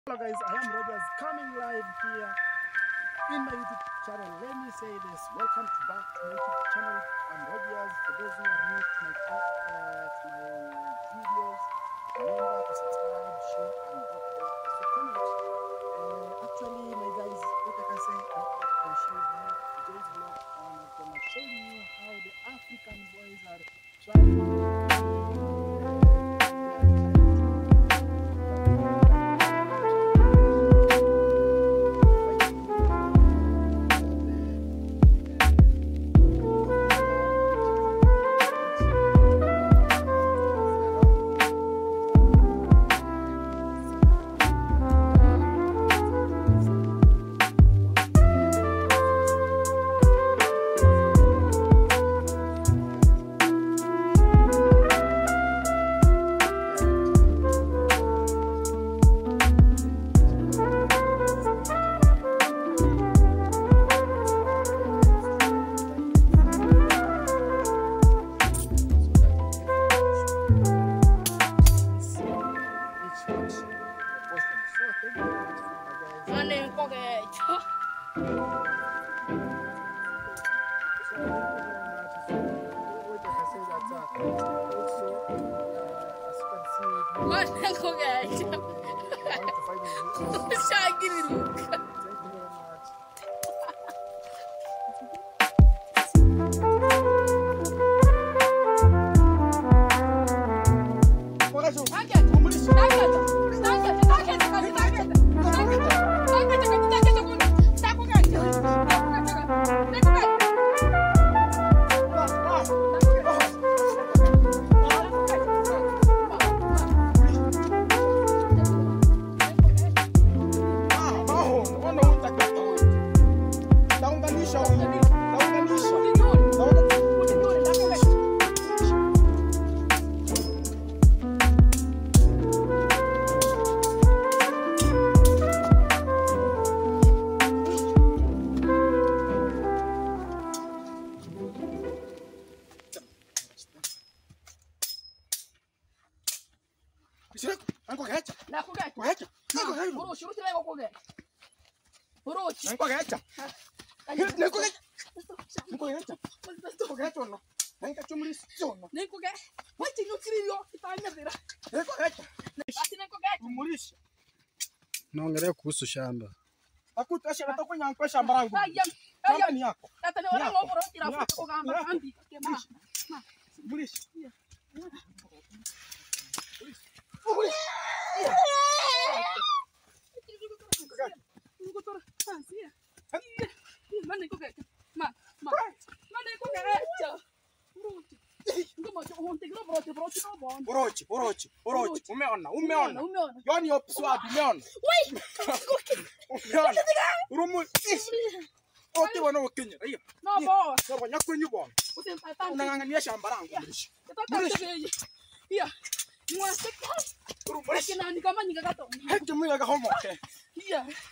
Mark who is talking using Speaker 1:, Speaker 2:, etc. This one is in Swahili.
Speaker 1: Hello guys, I am Rogers coming live here in my YouTube channel. Let me say this, welcome back to my YouTube channel. I'm Rogers. For those who are new to my videos, remember to subscribe, share and drop a comment. Actually my guys, what I can say, I'm going to show you today's vlog, and I'm going to show you how the African boys are trying naongelea kuhusu shamba.
Speaker 2: Akutasha natakunya kwa shamba langu. Shamba ni yako.
Speaker 3: Tata ni wala ngoro tira fuko kugamba ambi kema.
Speaker 2: Mulishi. Orochi. Umeona. Yoni opswa umeona. Umeona. Urumu. Ote wana Kenya. Hiyo.
Speaker 3: No bo.
Speaker 2: Sasa nyakwenyu bwana. Unangangania shamba langu.
Speaker 3: Iya. Mwa seka. Urumu. Kina ni kama nyika gato.
Speaker 2: Hata mimi ga homo.
Speaker 3: Iya.